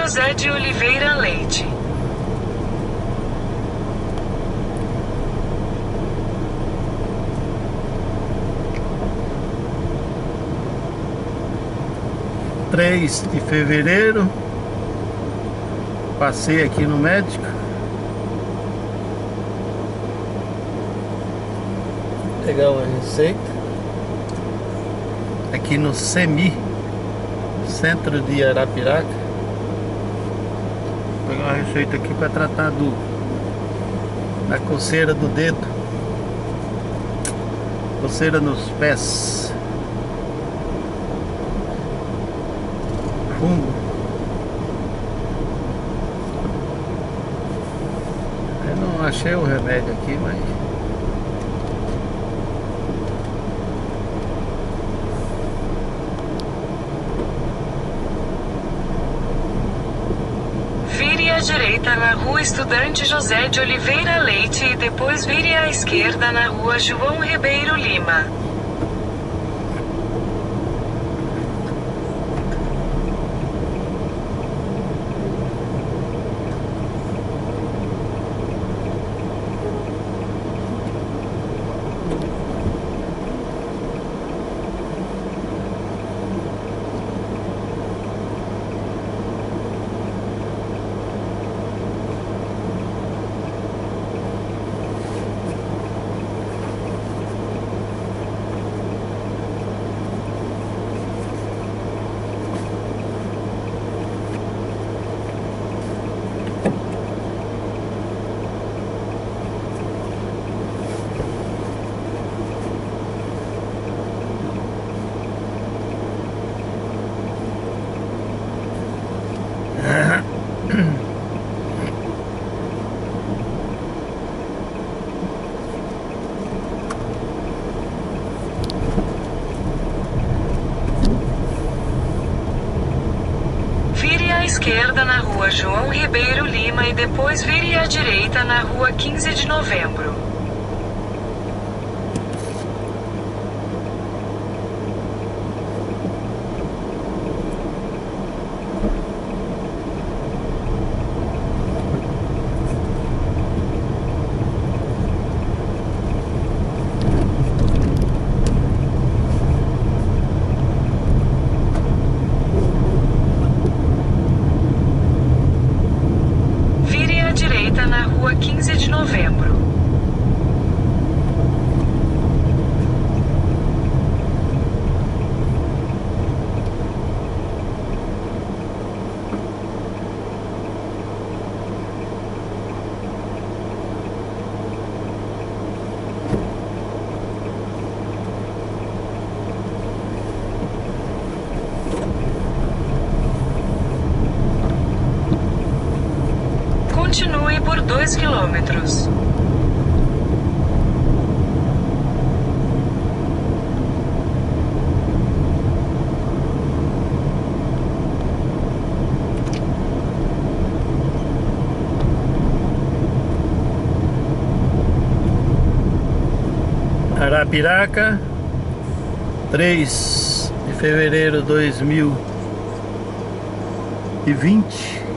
José de Oliveira Leite. Três de fevereiro. Passei aqui no médico. Pegar uma receita. Aqui no CEMI, centro de Arapiraca. Vou pegar uma receita aqui para tratar da coceira do dedo. Coceira nos pés. Fungo. Eu não achei o remédio aqui, mas... Vire à direita na rua Estudante José de Oliveira Leite e depois vire à esquerda na rua João Ribeiro Lima. Vire à esquerda na rua João Ribeiro Lima e depois vire à direita na rua 15 de Novembro. Vire à direita na rua 15 de Novembro. Continue por 2 quilômetros. Arapiraca, 3 de fevereiro de 2020.